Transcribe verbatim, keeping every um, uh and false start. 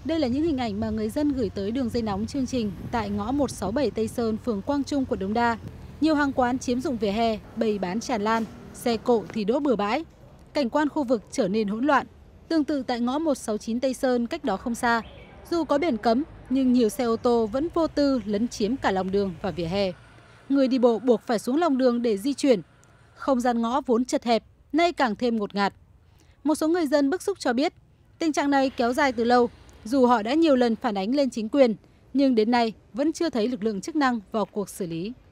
Đây là những hình ảnh mà người dân gửi tới đường dây nóng chương trình tại ngõ một sáu bảy Tây Sơn, phường Quang Trung, quận Đống Đa. Nhiều hàng quán chiếm dụng vỉa hè, bày bán tràn lan, xe cộ thì đỗ bừa bãi. Cảnh quan khu vực trở nên hỗn loạn. Tương tự tại ngõ một sáu chín Tây Sơn cách đó không xa, dù có biển cấm nhưng nhiều xe ô tô vẫn vô tư lấn chiếm cả lòng đường và vỉa hè. Người đi bộ buộc phải xuống lòng đường để di chuyển. Không gian ngõ vốn chật hẹp, nay càng thêm ngột ngạt. Một số người dân bức xúc cho biết, tình trạng này kéo dài từ lâu, dù họ đã nhiều lần phản ánh lên chính quyền, nhưng đến nay vẫn chưa thấy lực lượng chức năng vào cuộc xử lý.